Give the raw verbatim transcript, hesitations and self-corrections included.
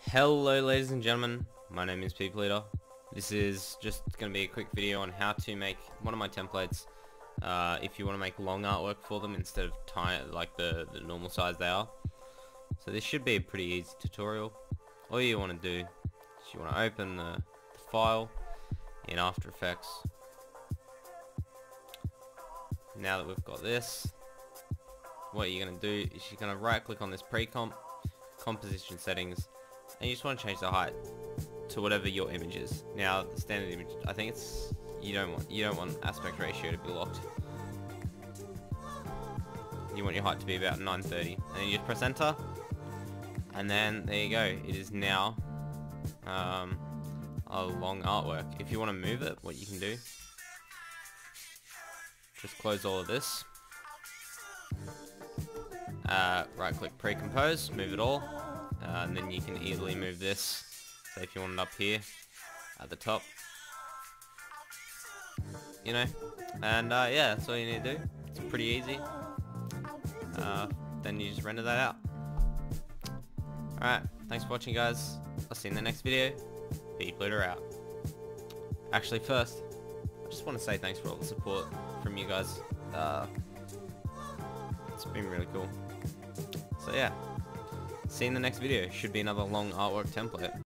Hello ladies and gentlemen, my name is People Eater. This is just going to be a quick video on how to make one of my templates uh, if you want to make long artwork for them instead of tiny, like the, the normal size they are. So this should be a pretty easy tutorial. All you want to do is you want to open the, the file in After Effects. Now that we've got this, what you're going to do is you're going to right click on this pre-comp, composition settings, and you just want to change the height to whatever your image is. Now the standard image, I think it's you don't want you don't want aspect ratio to be locked. You want your height to be about nine thirty, and then you just press enter, and then there you go. It is now um, a long artwork. If you want to move it, what you can do, just close all of this. Uh, right click pre-compose, move it all, uh, and then you can easily move this. So if you want it up here at the top, you know, and uh, yeah, that's all you need to do. It's pretty easy. Uh, then you just render that out. Alright, thanks for watching guys. I'll see you in the next video. People Eater out. Actually first, I just want to say thanks for all the support from you guys. Uh, it's been really cool. So yeah, see you in the next video. Should be another long artwork template.